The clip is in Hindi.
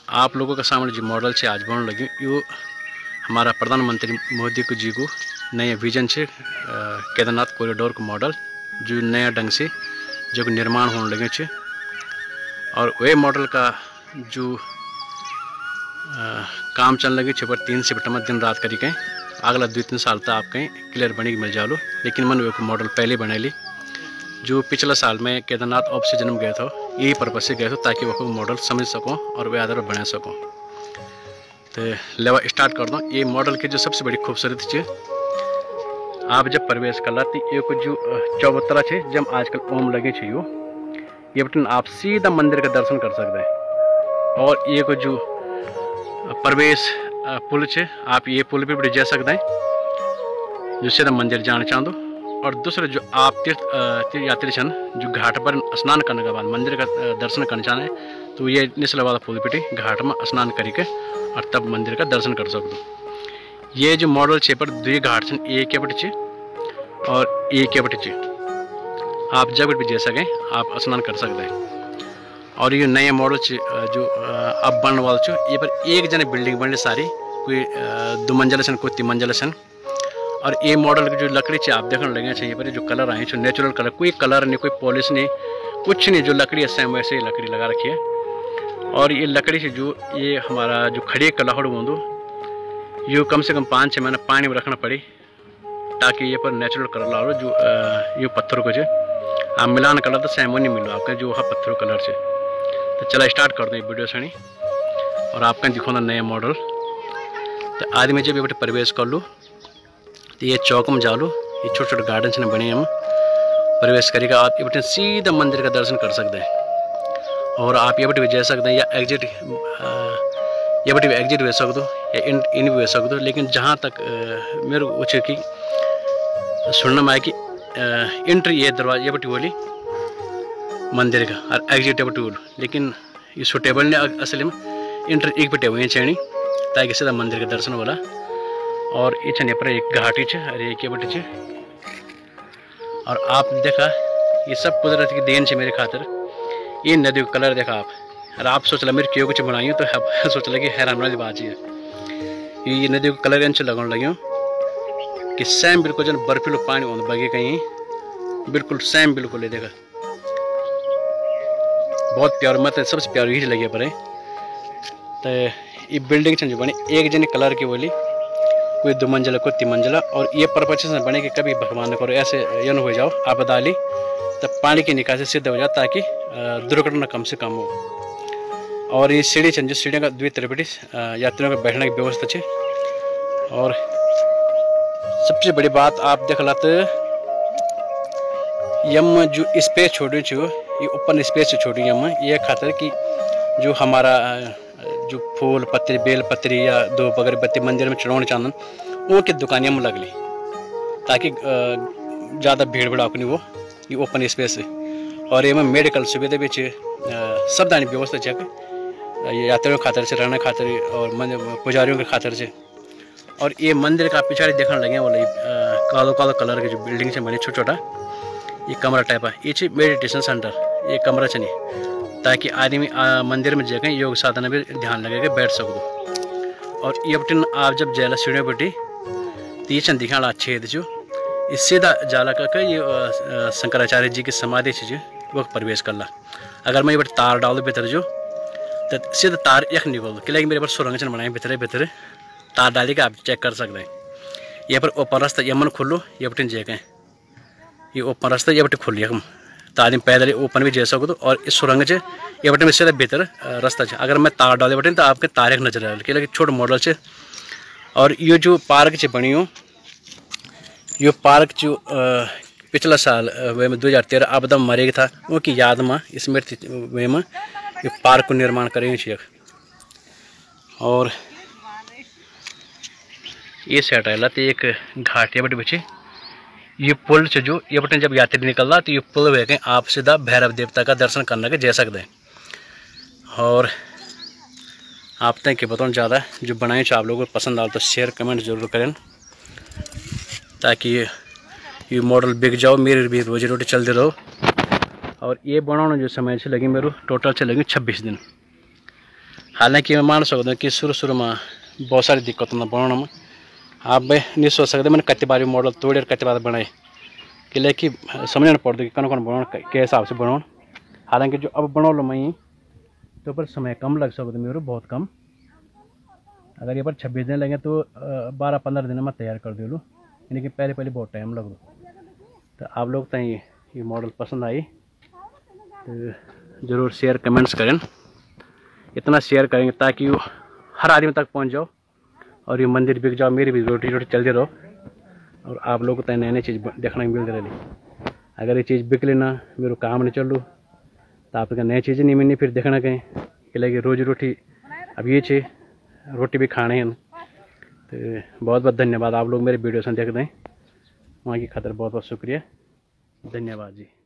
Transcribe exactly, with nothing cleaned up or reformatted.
आप लोगों के सामने जो मॉडल से आज बन लगी यो हमारा प्रधानमंत्री मोदी को जी को नया विजन से केदारनाथ कॉरिडोर को मॉडल जो नया ढंग से जो निर्माण होने लगे छे और वे मॉडल का जो आ, काम चल लगे छे पर तीन शिफ्ट में दिन रात करी कहीं अगला दो तीन साल तक आप कहीं क्लियर बनी मिल जाओ। लेकिन मन वे मॉडल पहले बना ली जो पिछले साल में केदारनाथ ऑफ से जन्म गया था यही पर्पज से गया था ताकि वो मॉडल समझ सको और वे आधार बना सको। तो लेवा स्टार्ट कर दो। ये मॉडल की जो सबसे बड़ी खूबसूरती है आप जब प्रवेश कर लाती ये कुछ जो चौबतरा है जब आजकल ओम लगे छे यो ये बटन आप सीधा मंदिर का दर्शन कर सकते हैं। और ये कुछ जो प्रवेश पुल है आप ये पुल पे भी जा सकते हैं जो सीधा मंदिर जाना चाहो। और दूसरे जो आप तीर्थ तीर्थ यात्री छन जो घाट पर स्नान करने के बाद मंदिर का दर्शन करना चाहे तो ये निचले वाला पुल पिटी घाट में स्नान करके और तब मंदिर का दर्शन कर सकते। ये जो मॉडल छे पर दुई घाट छन एक के बटे और एक के बटे आप जब भी जा सकें आप स्नान कर सकते हैं। और ये नया मॉडल जो अब बनने वाला छो ये पर एक जने बिल्डिंग बनने सारी कोई दो मंजिला छन कोई तीन मंजिला छन। और ये मॉडल की जो लकड़ी है आप देखने लगे चाहिए पर जो कलर आए जो नेचुरल कलर कोई कलर नहीं कोई पॉलिश नहीं कुछ नहीं जो लकड़ी है सेम वैसे ही लकड़ी लगा रखी है। और ये लकड़ी से जो ये हमारा जो खड़ी कलाहड़ बोंदो ये कम से कम पाँच छः महीने पानी में रखना पड़ी ताकि ये पर नेचुरल कलर ला लो जो ये पत्थरों को जो आप मिलान कलर तो सेम नहीं मिलो आपका जो वहाँ पत्थरों कलर से। तो चला स्टार्ट कर दो वीडियो सनी और आपका दिखो ना नया मॉडल। तो आदमी जब ये बटे प्रवेश कर लो तो ये चौक में जा लो ये छोटे छोटे गार्डन से बने हम प्रवेश करेगा आप ये बटे सीधा मंदिर का दर्शन कर सकते हैं। और आप ये बटे भी जा सकते हैं या एग्जिट ये बटे भी एग्जिट भी सकते हो या इन इन भी सकते हो। लेकिन जहाँ तक आ, मेरे को कि सुनने में आया कि एंट्री ये दरवाजा ये बटी बोली मंदिर का और एग्जिट बटी बोल लेकिन ये सुटेबल नहीं असल में एंट्री एक बटे हुए छेणी ताकि सीधा मंदिर का दर्शन वाला। और ये छने पर एक घाटी है और एक ये बटी है। और आप देखा ये सब कुदरत की देन है मेरे खातिर। ये नदी का कलर देखा आप और आप सोच ला मेरे क्यों कुछ बनाई तो आप सोच लगे हैरान वाली बात है। ये नदी का कलर इंच लगन लगे कि सेम बिल्कुल जन बर्फीलो पानी हो बगे कहीं बिल्कुल सेम बिल्कुल ये देखा बहुत प्यार मतलब सबसे प्यार ही लगे पर। तो ये बिल्डिंग जो बनी एक जन कलर की बोली कोई दो मंजिला कोई तीन मंजिला। और ये पर्पज से बने कि कभी भगवान न करो ऐसे ये न हो जाओ आप डाली तब पानी की निकासी सिद्ध हो जाए ताकि दुर्घटना कम से कम हो। और ये सीढ़ी जो सीढ़ियों का द्वि त्रिपटी यात्रियों का बैठने की व्यवस्था है। और सबसे बड़ी बात आप देख ला तो यम जो स्पेस छोड़ी छो ये ओपन स्पेस से छोड़ी यम ये खातर कि जो हमारा जो फूल पत्ती बेल पत्री या दो अगरबत्ती मंदिर में चढ़ाना चाहन वो की दुकानियाँ में लगली ताकि ज़्यादा भीड़ भड़ाक नहीं वो ये ओपन स्पेस है। और ये में मेडिकल सुविधा भी सब दानी व्यवस्था चेक यात्रियों खातर से रहने खातर और पुजारियों के खातर से। और ये मंदिर का पिछाड़ी देखने लगे वो कालो कालो कलर के जो बिल्डिंग से बने छोटा छोटा ये कमरा टाइप है ये मेडिटेशन सेंटर ये कमरा चाहिए ताकि आदमी मंदिर में जगह योग साधना भी ध्यान लगे के बैठ सको। और ये बटन आप जब जाला सीढ़ियों बटी तो ये चंद दिखाना अच्छे है जो इस सीधा जाला का ये शंकराचार्य जी की समाधि जो वो प्रवेश कर ला। अगर मैं ये बट तार डालू भीतर जो तो सीधा तार एक निकल दो कि मेरे पर सुरंग चन बनाए भीतर भीतर तार डाली के आप चेक कर सकते हैं। ये पर ओपन रास्ता यमन खुलो ये बटन जगह ये ओपन रास्ता ये बटे खुल यम तो आदमी पैदल ओपन भी जा सकते। और इस सुरंग से ये बटन में सीधा भीतर रास्ता है। अगर मैं तार डाले बटन तो आपके तार एक नजर आए कि छोटे मॉडल से। और ये जो पार्क से बनी हो ये पार्क जो पिछला साल वे में दो हज़ार तेरह आपदा मरे था वो की याद में स्मृति वे में ये पार्क को निर्माण करेंगे। और ये सेट आएला तो एक घाटिया बटे बचे ये पुल से जो ये बटन जब यात्री निकल रहा तो ये पुल वे के आप सीधा भैरव देवता का दर्शन करने के जा सकते हैं। और आप तक बताओ ज़्यादा जो बनाए आप लोगों को पसंद आए तो शेयर कमेंट जरूर करें ताकि ये मॉडल बिक जाओ मेरी भी रोजी रोटी चलती रहो। और ये बनाने जो समय से लगी मेरे टोटल से लगी छब्बीस दिन हालांकि मैं मान सकता कि शुरू शुरू में बहुत सारी दिक्कत ना बनाने में आप नहीं सोच सकते मैंने कति बार मॉडल तोड़े कति बार बनाए कि लेकिन समझना पड़ता कि कौन कौन बना के हिसाब से बनाओ। हालांकि जो अब बना लो मैं तो पर समय कम लग सकता मेरे बहुत कम। अगर ये पर छब्बीस दिन लगे तो बारह पंद्रह दिन में तैयार कर दे लूँ, यानी कि पहले पहले बहुत टाइम लग लो। तो आप लोग तई ये मॉडल पसंद आई तो ज़रूर शेयर कमेंट्स करें, इतना शेयर करेंगे ताकि हर आदमी तक पहुंच जाओ और ये मंदिर बिक जाओ, मेरी भी रोटी रोटी चलती रहो और आप लोग को नई नई चीज़ देखने को मिलती रही। अगर ये चीज़ बिक लेना मेरे काम नहीं चल रू तो आप नई चीज़ें नहीं मिलनी फिर देखना कहीं कि लगे रोजी रोटी अब ये छे रोटी भी खाने हैं। तो बहुत बहुत धन्यवाद आप लोग मेरे वीडियो से देख दें, वहाँ की खातिर बहुत बहुत शुक्रिया, धन्यवाद जी।